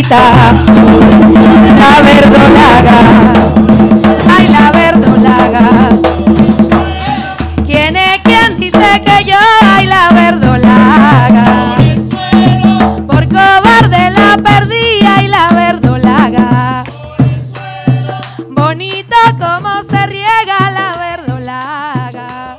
bonita, la verdolaga, ay la verdolaga. ¿Quién es quien dice que yo, ay la verdolaga? Por cobarde la perdí, ay la verdolaga. Bonito como se riega la verdolaga.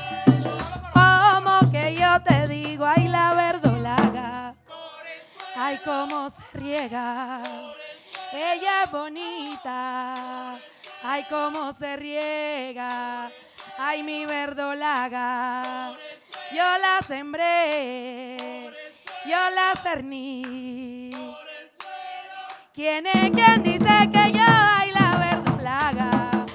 Como que yo te digo, ay la verdolaga. Ay cómo se riega. Ella es bonita. Ay cómo se riega. Ay mi verdolaga. Yo la sembré. Yo la cerní. ¿Quién es quien dice que yo, ay la verdolaga?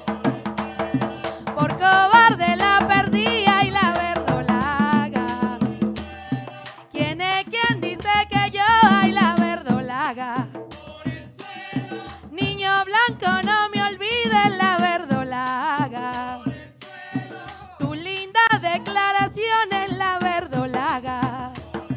Por cobarde la perdí, ay la verdolaga. ¿Quién es quien dice que yo, ay la verdolaga? Niño blanco, no me olvides la verdolaga. Tu linda declaración es la verdolaga.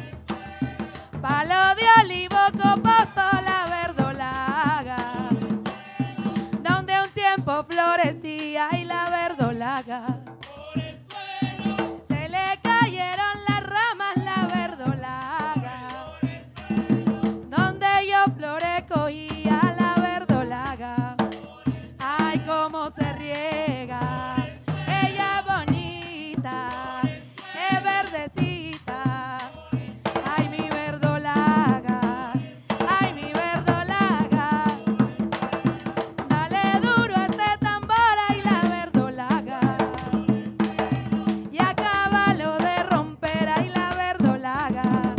Palo de olivo coposo la verdolaga. Donde un tiempo florecía y la verdolaga. Se le cayeron las ramas la verdolaga. Donde yo flores cogía la verdolaga. Ay cómo se riega. Ella es bonita, es verdecita. Ay mi verdolaga, ay mi verdolaga. Dale duro a ese tambor, ay la verdolaga. Y acábalo de romper, ay la verdolaga.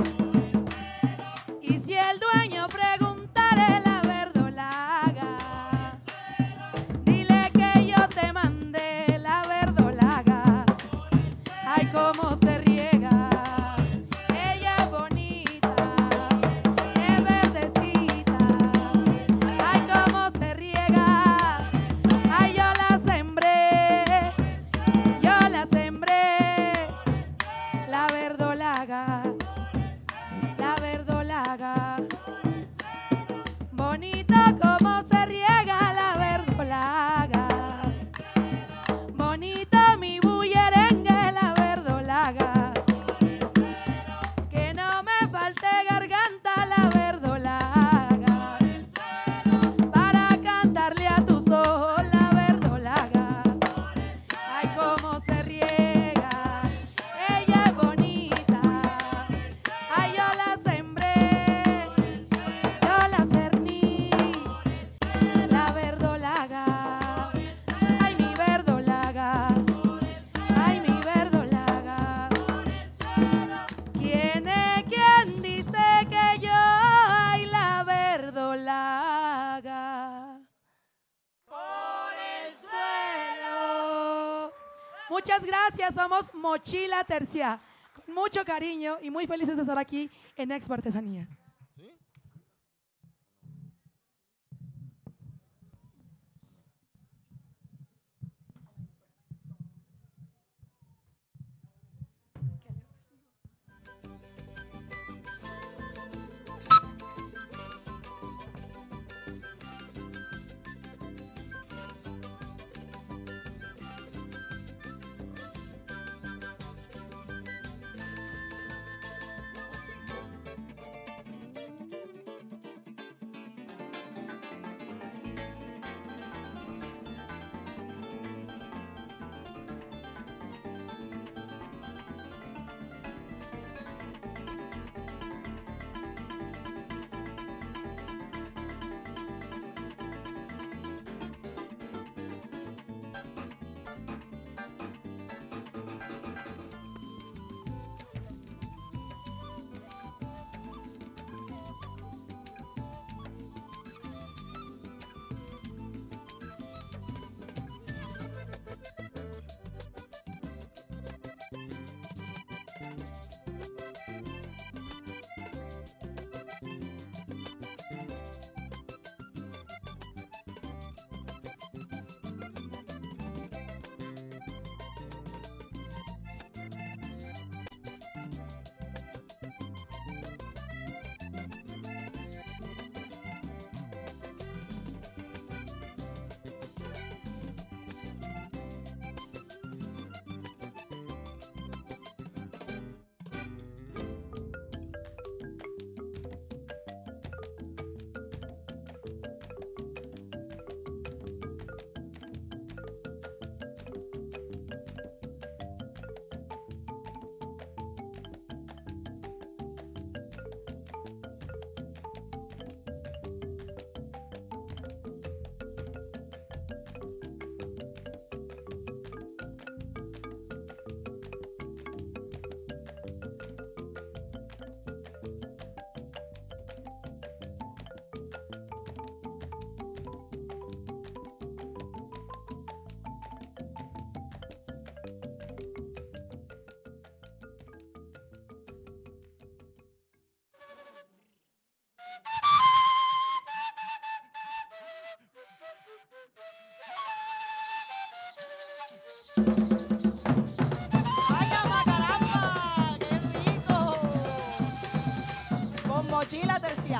Y si el dueño preguntare la verdolaga, dile que yo te mandé la verdolaga. Ay cómo se riega. Ella es bonita, es verdecita. Ay cómo se riega. Ay yo la sembré. Yo la sembré. La verdolaga. La verdolaga. Bonito como se riega la verdolaga. Bonito mi bullerengue la verdolaga. Que no me falte garganta la verdolaga. Para cantarle a tus ojos la verdolaga. Ay cómo se riega. Ella es bonita. Ay yo la sembré. Yo la cerní. La verdolaga. Ay mi verdolaga. Ay mi verdolaga. ¿Quién es quien dice que yo, ay la verdolaga? Por el suelo. Muchas gracias, somos Mochila Tercia. Con mucho cariño y muy felices de estar aquí en Expo Artesanía.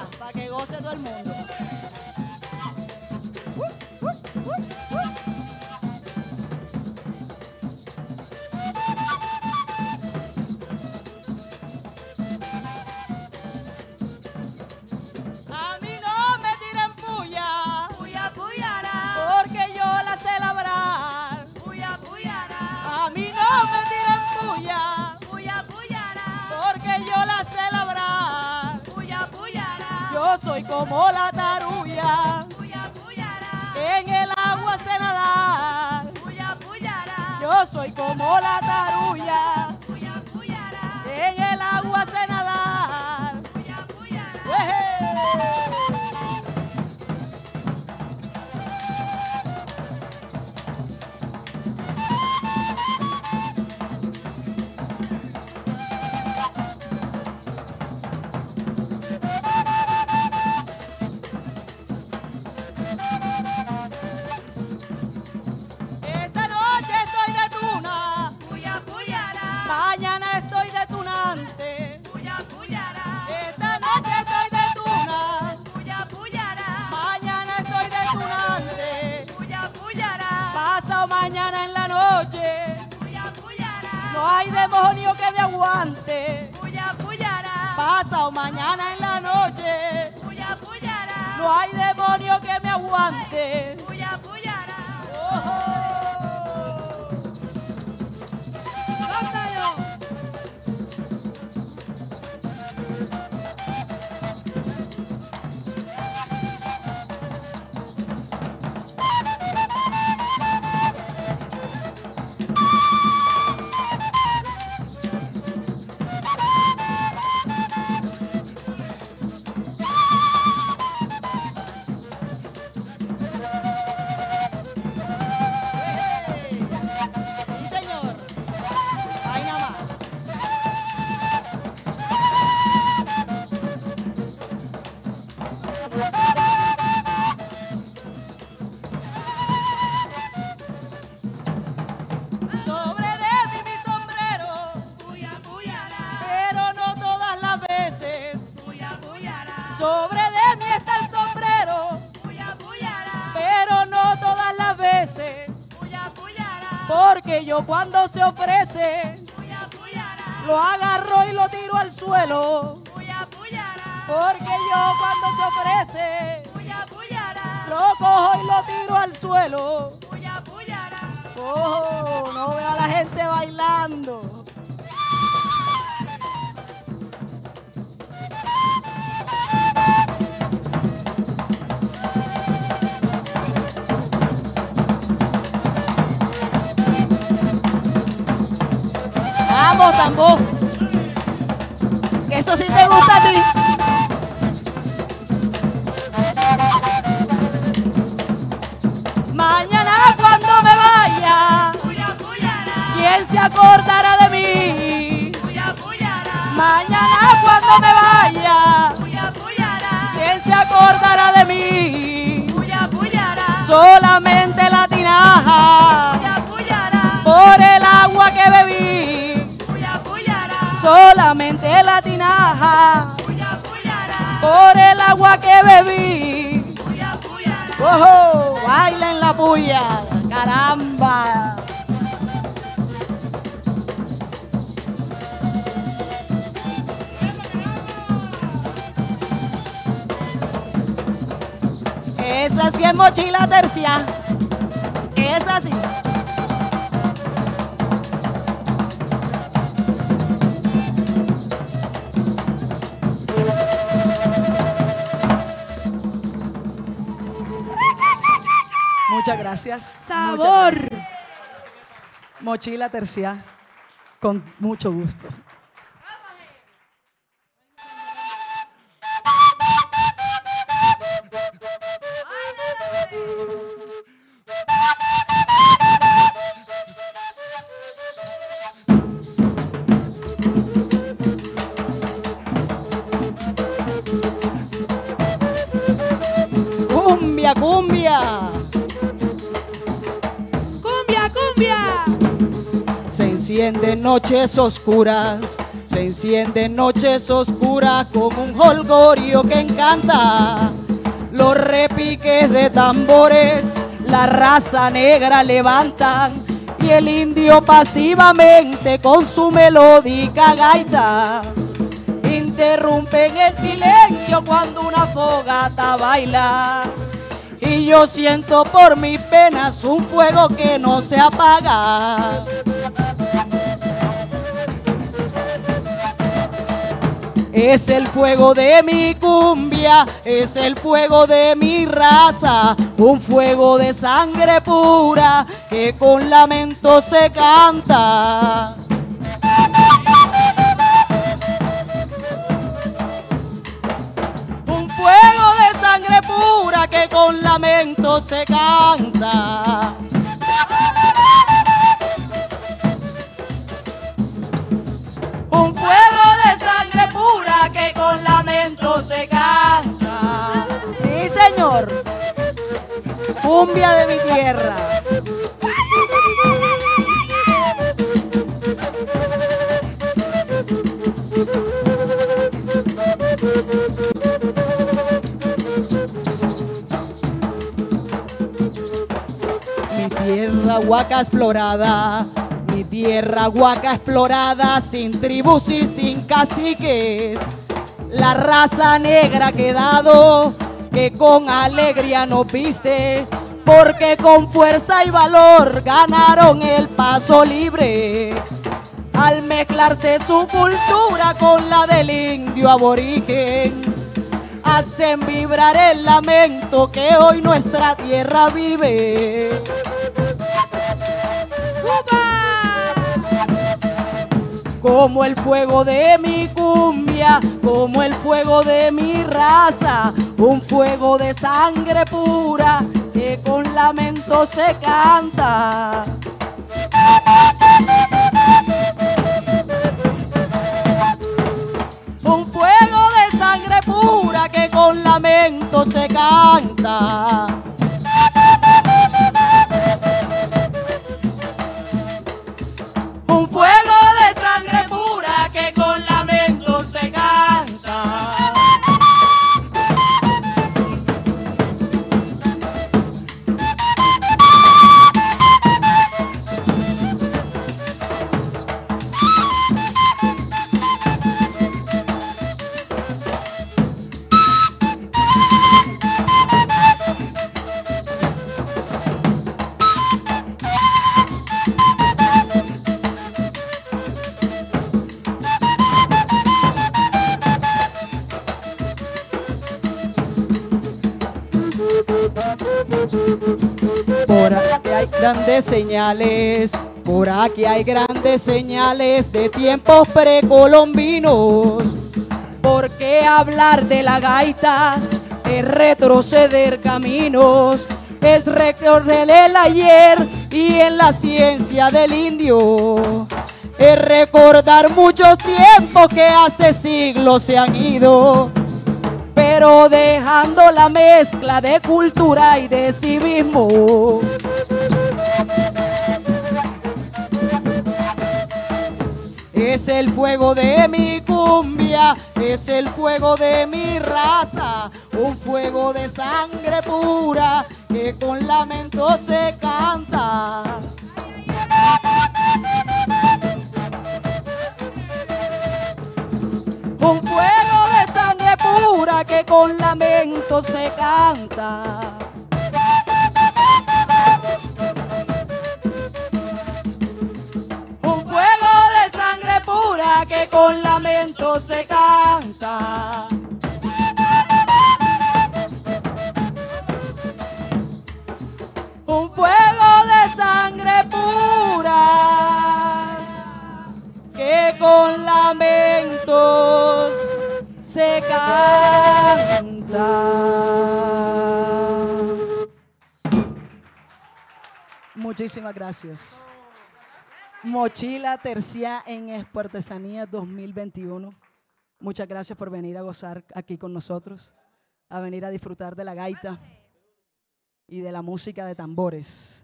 para que goce todo el mundo. A mí no me tiren puya, Puya, puyara. porque yo la sé labrar. Puya, puyara. A mí no me tiren puya, Puya, puyara. porque yo la sé labrar. Puya, puyara. Yo soy como la taruya, Puya, puyara. en el agua sé nadar. Puya, puyara. Yo soy como la taruya, Puya, puyara. en el agua sé nadar. Puya, puyara. ¡Eje! Esta noche estoy de tuna, Puya, puyara. mañana estoy de tunante. Puya, puyara. Esta noche estoy de tuna, Puya, puyara. mañana estoy de tunante. Puya, puyara. Pasado mañana en la noche, Puya, puyara. no hay demonio que me aguante. Puya, puyara. Pasado mañana en la noche, Puya, puyara. no hay demonio que me aguante. Puya, puyara. ¡Oh! ¡Gózalo! Sí, señor. Ahí nada más. Sobre de mí mi sombrero, Puya, puyara. pero no todas las veces. Puya, puyara. Sobre de mí está el sombrero, Puya, puyara. pero no todas las veces. Puya, puyara. Porque yo cuando se ofrece, Puya, puyara. lo agarro y lo tiro al suelo. Puya, puyara. Porque yo cuando se ofrece, Puya, puyara. lo cojo y lo tiro al suelo. Puya, puyara. Oh, no veo a la gente bailando. Vamos, tambor. Que eso sí te gusta a ti. Mañana cuando me vaya, Puya, puyara. ¿quién se acordará de mí? Puya, puyara. Mañana cuando me vaya, Puya, puyara. ¿quién se acordará de mí? Puya, puyara. Solamente la tinaja Puya, puyara. por el agua que bebí. Puya, puyara. Solamente la tinaja Puya, puyara. por el agua que bebí. Puya, puyara. ¡Ojo! Bailen la puya, caramba. Esa sí es mochila tercia. Esa sí. Muchas gracias. Sabor. Muchas gracias. Mochila tercia. Con mucho gusto. Cumbia, cumbia. Cumbia, cumbia. Se encienden noches oscuras, se se enciende en noches oscuras con un jolgorio que encanta. Los repiques de tambores, la raza negra levantan y el indio pasivamente con su melódica gaita interrumpen el silencio cuando una fogata baila. Y yo siento por mis penas un fuego que no se apaga. Es el fuego de mi cumbia, es el fuego de mi raza, un fuego de sangre pura que con lamento se canta. Un fuego de sangre pura que con lamento se canta. Un fuego de sangre pura que con lamento se canta. Sí, señor. Cumbia de mi tierra. Mi tierra huaca explorada, mi tierra huaca explorada, sin tribus y sin caciques. La raza negra ha quedado, que con alegría nos viste, porque con fuerza y valor ganaron el paso libre. Al mezclarse su cultura con la del indio aborigen, hacen vibrar el lamento que hoy nuestra tierra vive. Como el fuego de mi cumbia, como el fuego de mi raza, un fuego de sangre pura que con lamento se canta. Un fuego de sangre pura que con lamento se canta. Un fuego de sangre pura que con lamento se canta. Por aquí hay grandes señales, por aquí hay grandes señales de tiempos precolombinos. ¿Por qué hablar de la gaita? Es retroceder caminos, es recorrer el ayer y en la ciencia del indio. Es recordar muchos tiempos que hace siglos se han ido, pero dejando la mezcla de cultura y de civismo. Es el fuego de mi cumbia, es el fuego de mi raza, un fuego de sangre pura que con lamento se canta. Un fuego de sangre pura que con lamento se canta. Un fuego de sangre pura que con lamento se canta. Un fuego de sangre pura que con lamentos se canta. Muchísimas gracias. Mochila Tercia en Exportesanía 2021. Muchas gracias por venir a gozar aquí con nosotros, a venir a disfrutar de la gaita y de la música de tambores.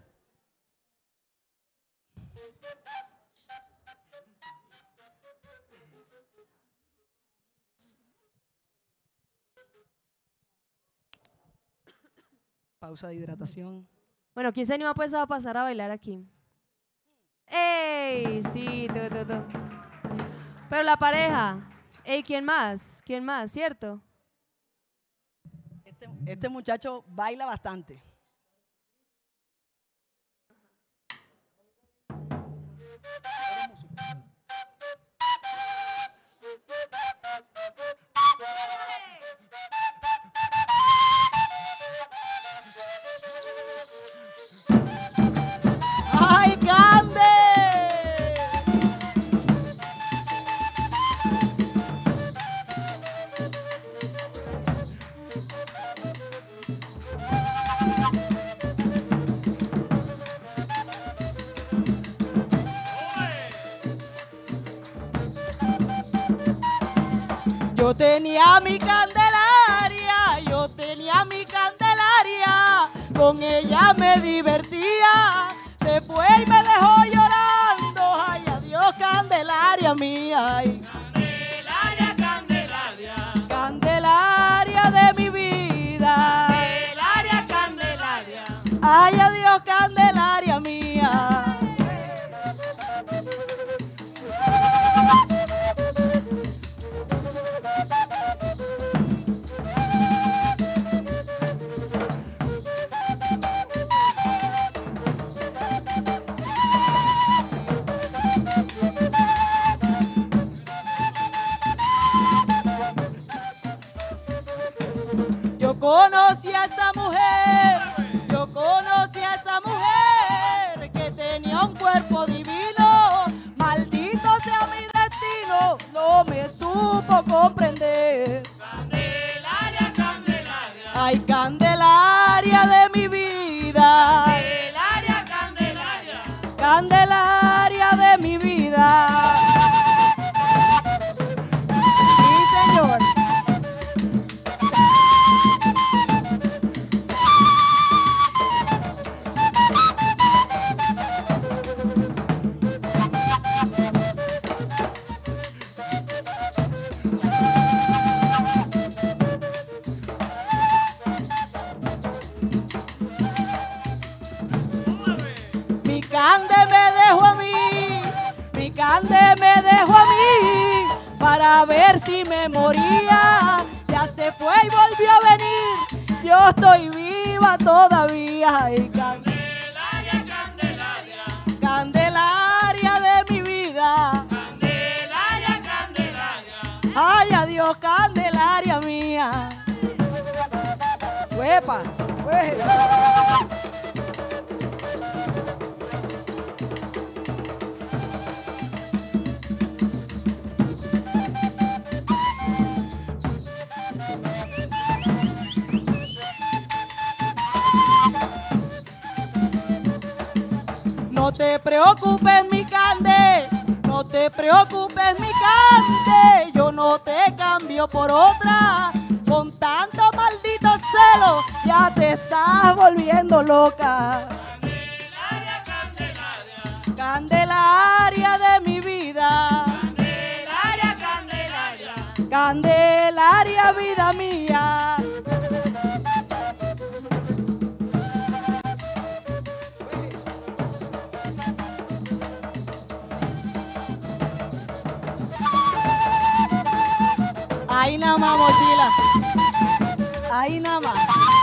pausa de hidratación. Bueno, ¿quién se anima pues a pasar a bailar aquí? ¡Ey! Sí, tú. Pero la pareja, ¡ey! ¿Quién más? ¿Quién más? ¿Cierto? Este muchacho baila bastante. ¡Ay, Cande! Yo tenía mi Candelaria, con ella me divertía, se fue y me dejó llorando, ay, adiós Candelaria mía, ay. Candelaria, Candelaria, Candelaria de mi vida, Candelaria, Candelaria, ay, adiós Candelaria mía. Yo conocí a esa mujer que tenía un cuerpo divino, maldito sea mi destino, no me supo comprender. Candelaria, Candelaria, Ay, Candelaria de mi vida, Candelaria, Candelaria, Candelaria de mi vida. Sí, señor. Mi Cande me dejó a mí para ver si me moría. Ya se fue y volvió a venir. Yo estoy viva todavía. Ay, Candelaria, Candelaria, Candelaria de mi vida. Candelaria, Candelaria, Ay, adiós Candelaria mía. ¡Huepa! No te preocupes, mi Cande, no te preocupes, mi Cande, yo no te cambio por otra. Con tanto maldito celo, ya te estás volviendo loca. Candelaria, Candelaria, Candelaria de mi vida, Candelaria, Candelaria, Candelaria vida mía. Ahí nada más, mochila. Ahí nada más.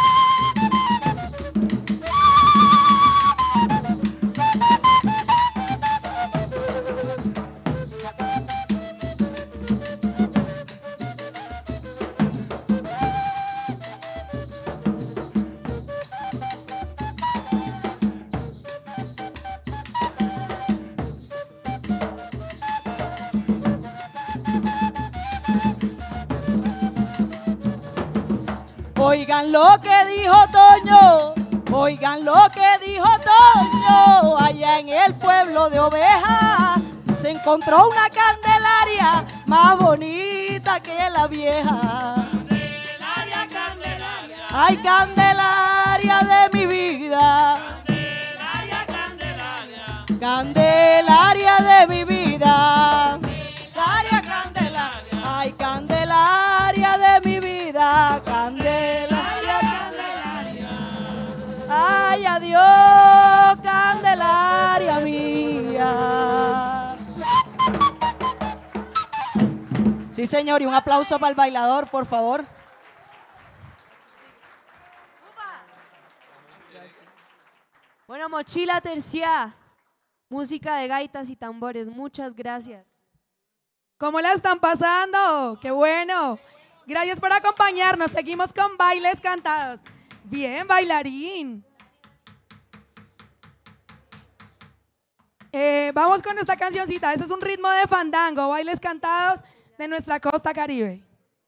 Oigan lo que dijo Toño, oigan lo que dijo Toño, allá en el pueblo de Oveja se encontró una Candelaria más bonita que la vieja. Candelaria, Candelaria, Ay, Candelaria de mi vida, Candelaria, Candelaria, Candelaria de mi vida, Candelaria, Candelaria, ay, Candelaria de mi vida, Candelaria, Candelaria. Sí, señor, y un aplauso para el bailador, por favor. Bueno, Mochila Tercia, música de gaitas y tambores. Muchas gracias. ¿Cómo la están pasando? ¡Qué bueno! Gracias por acompañarnos. Seguimos con bailes cantados. Bien, bailarín. Vamos con esta cancioncita. Este es un ritmo de fandango, bailes cantados de nuestra costa caribe.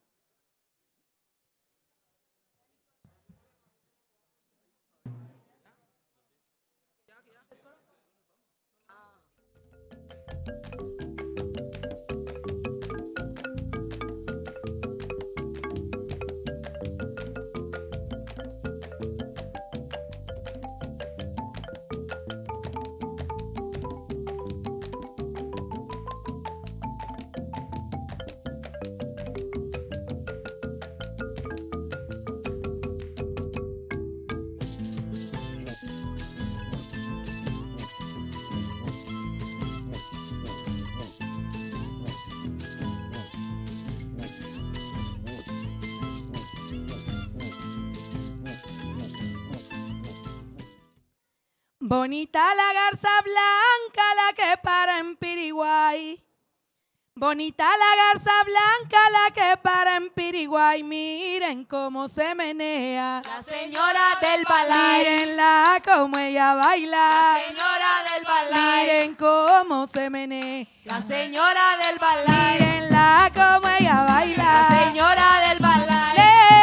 Bonita la garza blanca, la que para en Piriguay. Bonita la garza blanca, la que para en Piriguay. Miren cómo se menea La señora del balay. Mírenla cómo ella baila. La señora del balay. Miren cómo se menea. La señora del balay. Mírenla cómo ella baila. La señora del balay.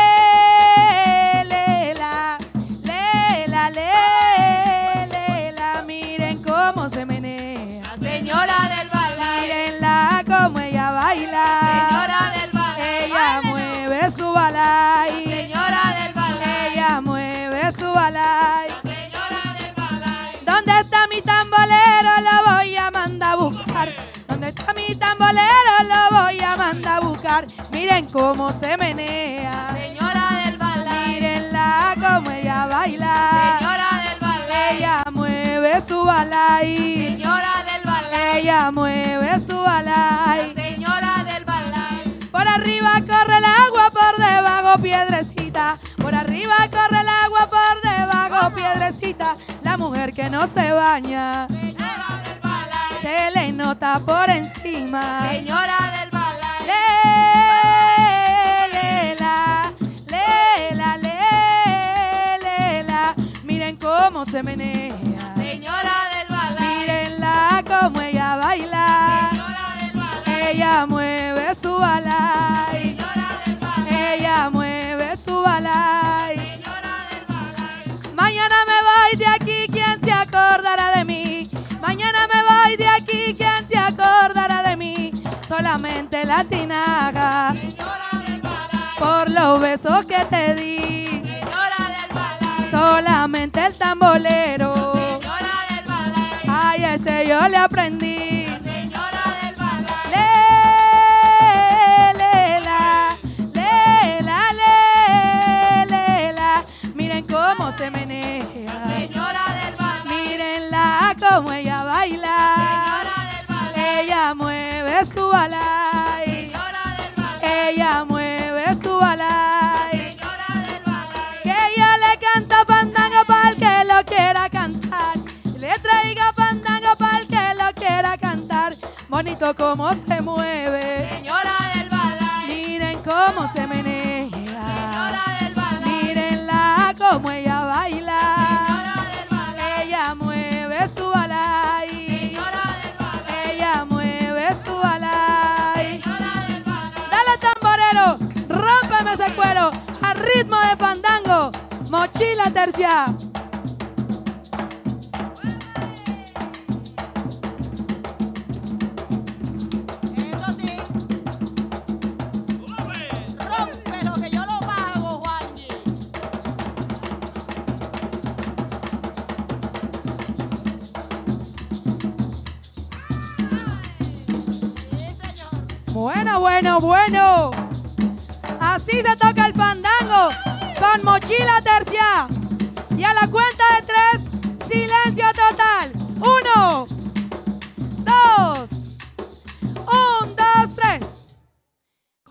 Lela, lela, lela, miren cómo se menea. La señora del balay. Mírenla cómo ella baila. Señora del balay. Ella mueve su balay. Señora del balay. Ella mueve su balay. La señora del balay. ¿Dónde está mi tambolero? Lo voy a mandar a buscar. ¿Dónde está mi tambolero? Lo voy a mandar a buscar. Miren cómo se menea. Señora del balay. Mírenla cómo ella baila. Señora del balay. Ella mueve su balay. Señora del balay. Ella mueve su balay. Señora del balay. Por arriba corre el agua, por debajo piedrecita. Por arriba corre el agua, por debajo piedrecita. La mujer que no se baña Señora del balay. se le nota por encima. Señora del balay. Lela, lela, lela. Miren cómo se menea. Señora del balay. Mírenla cómo ella baila. Señora del balay. Ella mueve su balay. Señora del balay. Ella mueve su balay. Señora del balay. Mañana me voy de aquí, ¿quién se acordará de mí? Mañana me voy de aquí, ¿quién se acordará de mí? Solamente la tinaja, Señora del balay. por los besos que te di. Señora del balay. Solamente el tambolero, Señora del balay. ay, ese yo le aprendí. Señora del balay. Lela, lela, lela. Miren cómo se menea. Señora del balay. Mírenla cómo ella baila. Señora del balay. Ella mueve su balay. Señora del balay. Ella mueve su balay. Señora del balay. Que ella le canta fandango para el que lo quiera cantar. Le traiga fandango para el que lo quiera cantar. Bonito cómo se mueve. Señora del balay. Miren cómo se menea. Señora del balay. Mírenla cómo ella baila. Señora del balay. Ella mueve su balay. Señora del balay. Ella mueve su balay. Señora del balay. Dale tamborero, rómpeme ese cuero al ritmo de fandango. Mochila Tercia. Eso sí, rómpelo que yo lo pago, Juanji. Sí, señor. Bueno, bueno, bueno. Así se toca el fandango con Mochila Tercia. Y a la cuenta de 3, silencio total. 1, 2, 1, 2, 3.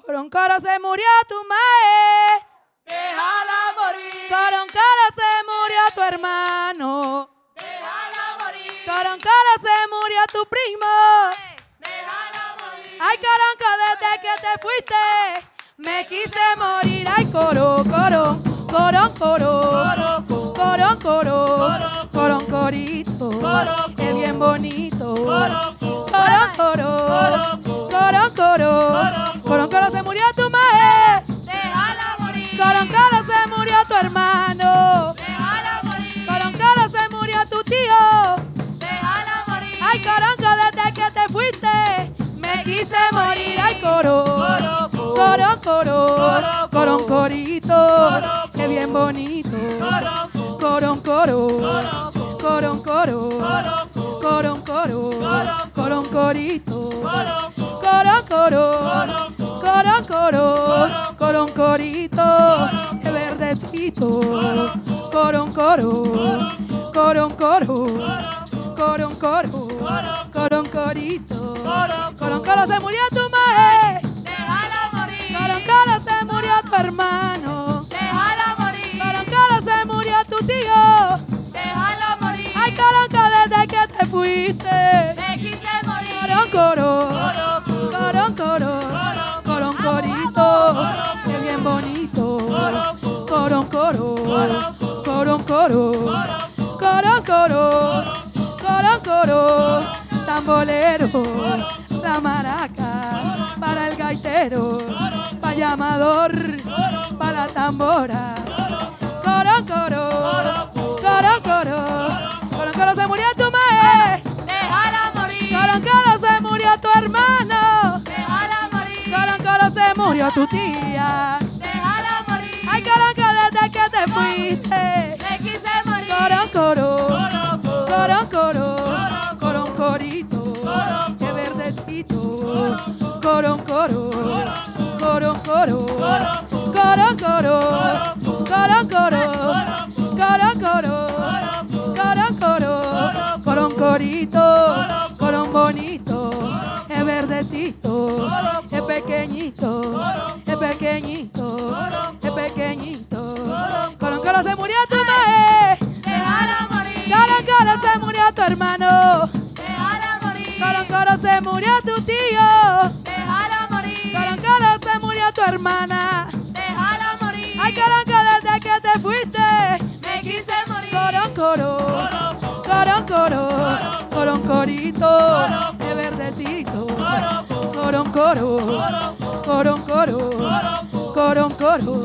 Coroncoro se murió tu mae. Déjala morir. Coroncoro se murió tu hermano. Déjala morir. Coroncoro se murió tu primo. Déjala morir. Ay, Coronco, desde que te fuiste, me quise morir. Ay, coro, coro, coron, coro, coron, coro, coroncorito, qué bien bonito. Coron, coro, coron, coro, coroncoro se murió tu madre. Déjala morir. Coroncoro se murió tu hermano. Déjala morir. Coroncoro se murió tu tío. Déjala morir. Ay, Coronco, desde que te fuiste, me quise morir. Ay, coro, coro, coro, coroncorito, qué bien bonito. Coron, coro, coron, coro, coron, coro, coroncorito. Coron, coro, coron, coro, coroncorito, qué verdecito. Coron, coro, coron, coro, coron, coro, coroncorito. Coroncoro se murió tu madre. Déjala morir. Coroncoro se murió tu hermano. Déjala morir. Coroncoro se murió tu tío. Déjala morir. Ay, Coronco, desde que te fuiste. Me quise morir. Coroncoro, coroncoro, coroncorito, qué bien bonito. Coroncoro, coroncoro, coroncoro, coroncoro, tambolero, la maraca, para el gaitero, para llamador, para la tambora. Coroncoro, coroncoro, coroncoro se murió tu madre. Déjala morir. Coroncoro se murió tu hermano. Déjala morir. Coroncoro se murió tu tía. Déjala morir. Ay, Coronco, desde que te fuiste. Me quise morir. Coroncoro, coroncoro, coroncorito, qué verdecito. Coroncoro, coroncoro, coroncoro, coroncoro, coroncoro, coroncoro, coroncorito, corón bonito, es verdecito, es pequeñito, es pequeñito, es pequeñito. Coroncoro se murió tu madre. Déjala morir. Coroncoro se murió tu hermano. Déjala morir. Coroncoro se murió tu tío. Déjala morir. Coroncoro se murió tu hermana. Déjala morir. Ay, Coronco, desde que te fuiste. Me quise morir. Coroncoro, coroncoro, coroncorito, de verdecito. Coroncoro, coroncoro, coroncoro,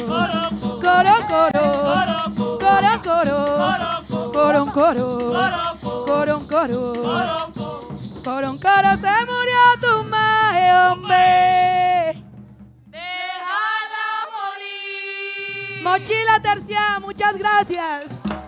coroncoro, coroncoro, coroncoro, coroncoro. Coroncoro se murió tu mae, hombre. Déjala morir. Mochila terciada, muchas gracias.